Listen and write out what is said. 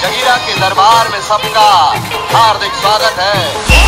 जहीरा के दरबार में सबका हार्दिक स्वागत है।